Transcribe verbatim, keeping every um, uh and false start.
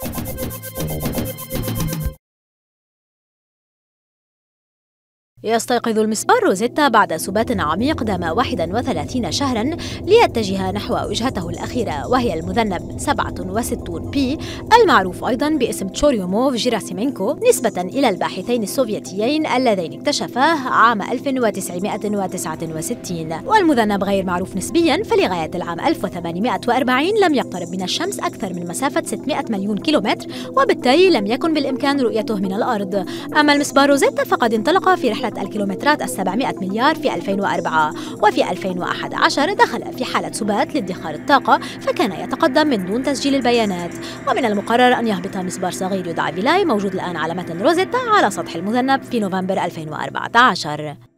يستيقظ المسبار روزيتا بعد سبات عميق دام واحد وثلاثين شهراً ليتجه نحو وجهته الأخيرة، وهي المذنب سبعة وستين بي المعروف أيضاً باسم تشوريوموف جيراسيمينكو، نسبة إلى الباحثين السوفيتيين اللذين اكتشفاه عام ألف وتسعمائة وتسعة وستين. والمذنب غير معروف نسبياً، فلغاية العام ألف وثمانمائة وأربعين لم يقترب من الشمس أكثر من مسافة ستمائة مليون كيلومتر، وبالتالي لم يكن بالإمكان رؤيته من الأرض. أما المسبار روزيتا فقد انطلق في رحلة الكيلومترات السبعمائة مليار في ألفين وأربعة، وفي ألفين وأحد عشر دخل في حالة سبات لادخار الطاقة، فكان يتقدم من دون تسجيل البيانات. ومن المقرر أن يهبط مسبار صغير يدعى فيلاي موجود الآن على متن روزيتا على سطح المذنب في نوفمبر ألفين وأربعة عشر.